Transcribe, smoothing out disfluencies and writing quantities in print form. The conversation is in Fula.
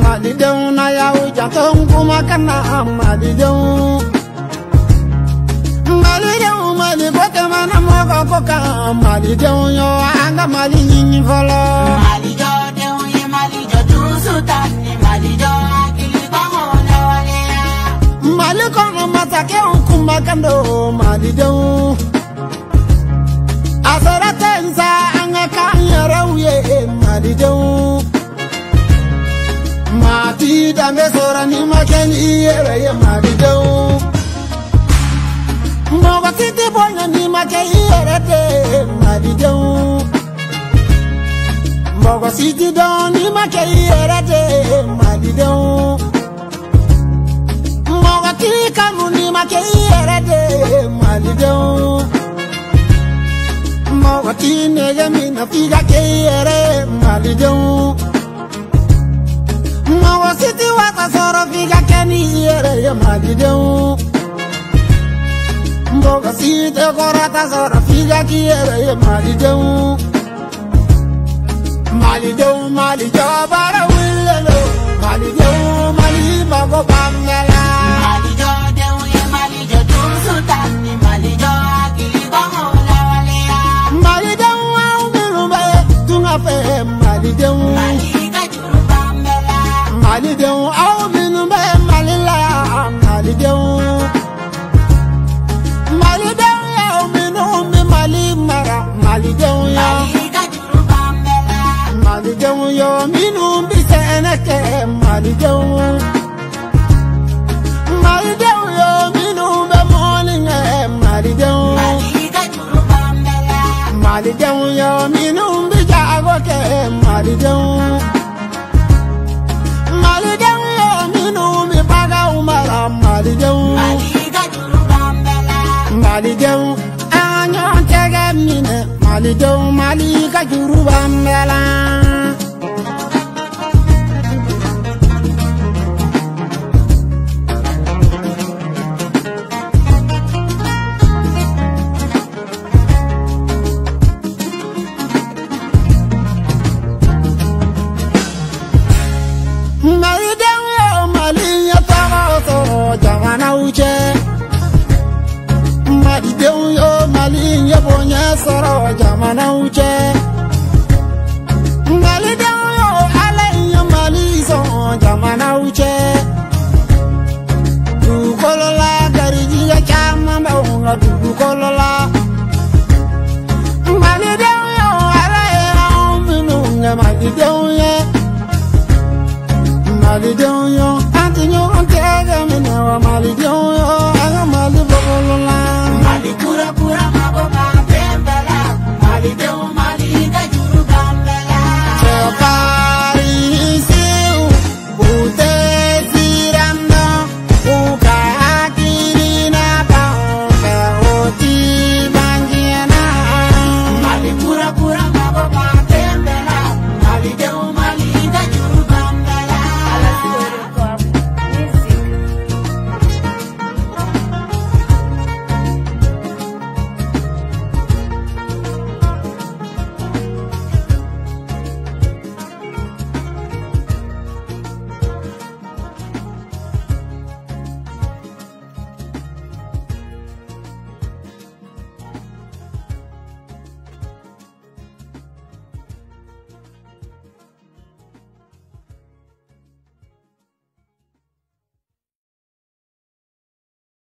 malidenw na y'aw janto kuma kana malidenw mali boke mana mogo koka malidenw yo anga mali nyinyi folo malijo denw ye malijo tusutani malijo akili bango na wale mali kono matake kuma kando malidenw asara tenza anga kanyara uye malidenw mati dambe sora ni makeni yere ye malidenw mogo titi bonya ni makeni yere de malidenw mogo titi don ni makeni yere de malidenw mogo titi kanu ni makeni yere de malidenw mogo titi nege mina figa ke yere malidenw mogo titi wata soro figa keni yere ye malidenw mogo titi korata soro figa ki yere ye malidenw malidenw malijo bara willelo malidenw mali mago bamela malijo denw ye malijo tusutani malijo akili bango na wale malidenw au milumbe tunga fe malidenw malika juru bambela malidenw au milumbe malila malidenw malidenw au milumbe malimara malidenw ya malika juru bambela malidenw yo milumbe seneke malidenw malidenw yo milumbe molinge malidenw malika juru bambela malidenw yo milumbe jagoke malidenw malidenw yo milumbe baga umara malidenw malika juru bambela malidenw anyon tege mine malidenw malika juru bambela malidenw yo maliya tagoso jamana uche malidenw yo maliya bonya soro jamana uche malidenw yo alaya maliso jamana uche du kolola gariji chama baunga du kolola malidenw yo alaya minunga malidenw yo malidenw yo antinyo antega mina malidenw